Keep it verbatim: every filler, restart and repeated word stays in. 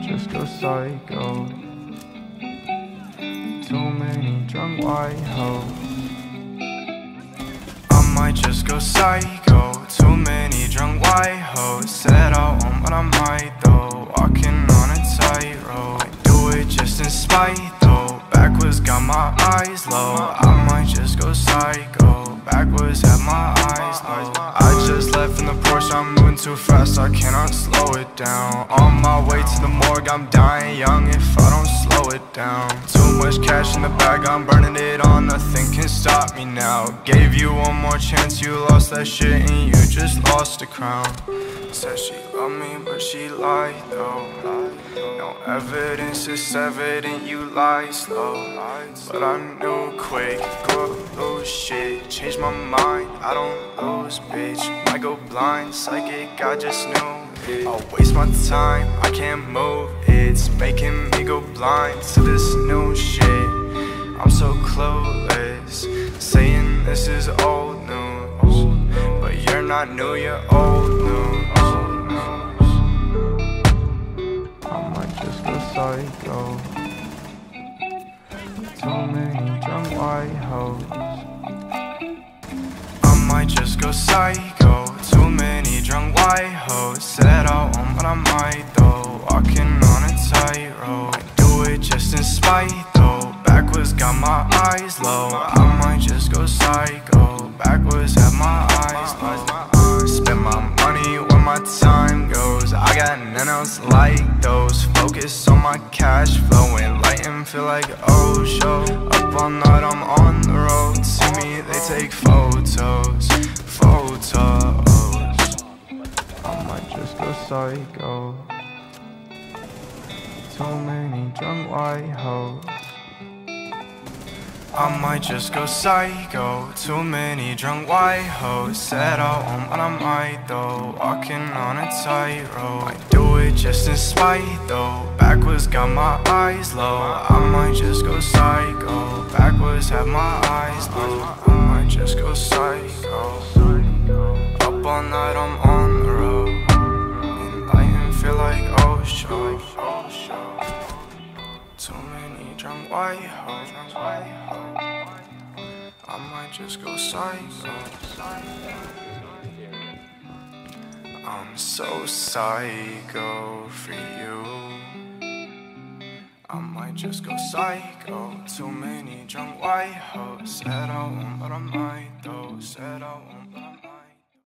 just go psycho. Too many drunk white hoes. I might just go psycho. Too many drunk white hoes. Said I won't, but I might though. Walking on a tightrope. I do it just in spite though. Backwards got my eyes low. I might just go psycho. Backwards have my eyes low. I just left in the Porsche, I'm moving too fast, I cannot slow it down. On my way to the morgue, I'm dying young if I don't slow it down. Too much cash in the bag, I'm burning it all, nothing can stop me now. Gave you one more chance, you lost that shit and you just lost the crown. Said she loved me, but she lied though. No evidence, it's evident you lie slow. But I knew quick, go lose shit. Change my mind, I don't lose, bitch. Might go blind, psychic, I just knew it. I'll waste my time, I can't move. It's making me go blind to this new shit. I'm so clueless, saying this is old news. But you're not new, you're old news. I might just go psycho. Too many drunk white hoes. I might just go psycho. Too many drunk white hoes. Said I won't, but I might though. Walking on a tightrope. I do it just in spite though. Backwards got my eyes low. I might just go psycho. Backwards have my eyes low. Spend my money where my time goes. I got none else like those. Focus on my cash flow. Enlightened, feel like oh show. Up all night, I'm on the road. See me, they take photos. Photos. I might just go psycho. Too many drunk white hoes. I might just go psycho. Too many drunk white hoes. Said I won't, but I might though. Walking on a tightrope. I do it just in spite though. Backwards got my eyes low. I might just go psycho. Backwards have my eyes low. I might just go psycho. Up all night, I'm on the road. Enlightened, feel like oh show. Too many drunk white hoes. I might just go psycho. I'm so psycho for you. I might just go psycho. Too many drunk white hoes. Said I won't, but I might though. Said I won't, but I